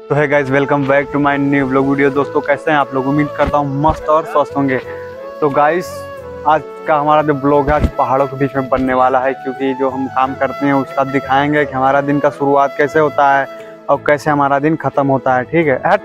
तो है guys, welcome back to my new blog video. दोस्तों कैसे हैं आप लोग? उम्मीद करता हूँ मस्त और स्वस्थ होंगे। तो गाइज आज का हमारा जो ब्लॉग है आज पहाड़ों के बीच में बनने वाला है, क्योंकि जो हम काम करते हैं उसका दिखाएंगे कि हमारा दिन का शुरुआत कैसे होता है और कैसे हमारा दिन ख़त्म होता है। ठीक है,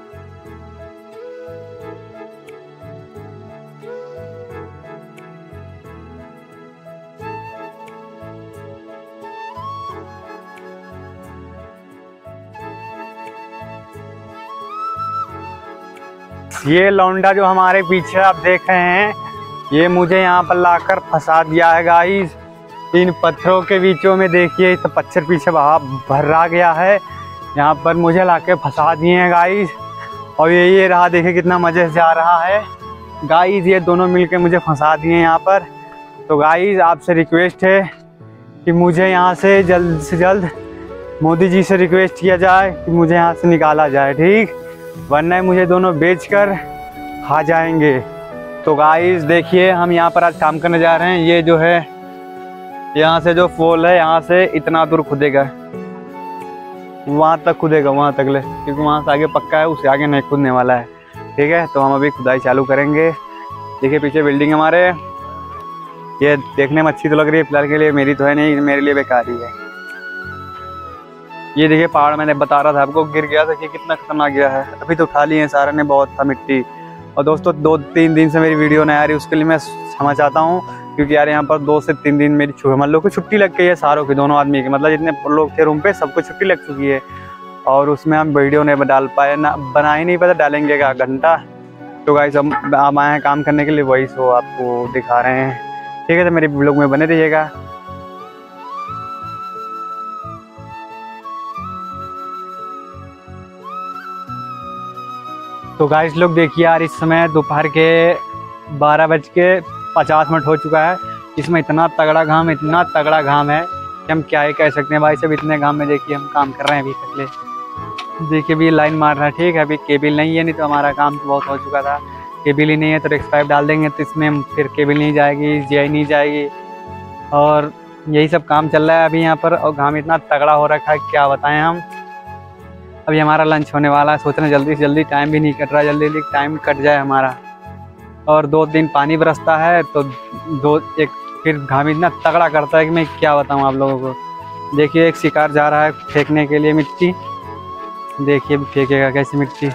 ये लौंडा जो हमारे पीछे आप देख रहे हैं, ये मुझे यहाँ पर लाकर फंसा दिया है गाइस। इन पत्थरों के बीचों में देखिए, तो पत्थर पीछे भरा गया है, यहाँ पर मुझे लाके फंसा दिए हैं गाइस। और ये रहा, देखिए कितना मज़े से आ रहा है गाइस। ये दोनों मिलके मुझे फंसा दिए हैं यहाँ पर। तो गाइस आपसे रिक्वेस्ट है कि मुझे यहाँ से जल्द मोदी जी से रिक्वेस्ट किया जाए कि मुझे यहाँ से निकाला जाए, ठीक, वरना मुझे दोनों बेचकर खा जाएंगे। तो गाइस देखिए, हम यहाँ पर आज काम करने जा रहे हैं। ये जो है यहाँ से जो पोल है, यहाँ से इतना दूर खुदेगा, वहाँ तक खुदेगा, वहाँ तक ले, क्योंकि वहाँ से आगे पक्का है, उससे आगे नहीं खुदने वाला है। ठीक है, तो हम अभी खुदाई चालू करेंगे। देखिए पीछे बिल्डिंग हमारे, ये देखने में अच्छी तो लग रही है, फिलहाल के लिए मेरी तो है नहीं, मेरे लिए बेकार ही है। ये देखिए पहाड़, मैंने बता रहा था आपको, गिर गया था कि कितना खतरनाक गया है। अभी तो खा लिए हैं सारे ने, बहुत था मिट्टी। और दोस्तों 2-3 दिन से मेरी वीडियो नहीं आ रही, उसके लिए मैं क्षमा चाहता हूँ, क्योंकि यार यहाँ पर 2 से 3 दिन मेरी मतलब लोग को छुट्टी लग गई है, सारों की, दोनों आदमी की, मतलब जितने लोग थे रूम पे सबको छुट्टी लग चुकी है। और उसमें हम वीडियो नहीं डाल पाए, ना बना ही नहीं पाए, डालेंगे का घंटा। तो गाइस हम आए हैं काम करने के लिए, वही सो आपको दिखा रहे हैं। ठीक है, तो मेरे ब्लॉग में बने रहिएगा। तो गाइस लोग देखिए यार, इस समय दोपहर के 12:50 हो चुका है। इसमें इतना तगड़ा घाम है कि हम क्या ही कह सकते हैं भाई। सब इतने घाम में देखिए हम काम कर रहे हैं अभी तक ले। देखिए अभी लाइन मार रहा है, ठीक है, अभी केबल नहीं है, नहीं तो हमारा काम तो बहुत हो चुका था। केबल ही नहीं है तो रेक्स पाइप डाल देंगे, तो इसमें फिर केबल नहीं जाएगी, जीआई नहीं जाएगी, और यही सब काम चल रहा है अभी यहाँ पर। और घाम इतना तगड़ा हो रखा है, क्या बताएं हम। अभी हमारा लंच होने वाला है, सोच रहे हैं जल्दी से जल्दी, टाइम भी नहीं कट रहा, जल्दी टाइम कट जाए हमारा। और 2 दिन पानी बरसता है, तो फिर घाम इतना तगड़ा करता है कि मैं क्या बताऊं आप लोगों को। देखिए एक शिकार जा रहा है फेंकने के लिए मिट्टी, देखिए फेंकेगा कैसे मिट्टी।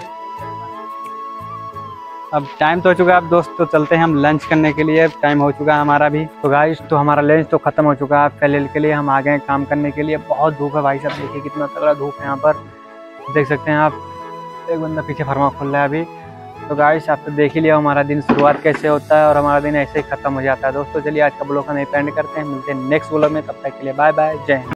अब टाइम तो हो चुका है, अब दोस्त तो चलते हैं हम लंच करने के लिए, टाइम हो चुका है हमारा भी। तो गाइस तो हमारा लंच तो ख़त्म हो चुका है, कल के लिए हम आ गए काम करने के लिए। बहुत धूप है भाई साहब, देखिए कितना तगड़ा धूप है यहाँ पर, देख सकते हैं आप। एक बंदा पीछे फरमा खोल रहा है अभी। तो गाइस आप तो देख ही लिया हमारा दिन शुरुआत कैसे होता है और हमारा दिन ऐसे ही खत्म हो जाता है। दोस्तों चलिए आज का ब्लॉग हम यहीं पे एंड करते हैं, मिलते हैं नेक्स्ट ब्लॉग में, तब तक के लिए बाय बाय, जय हिंद।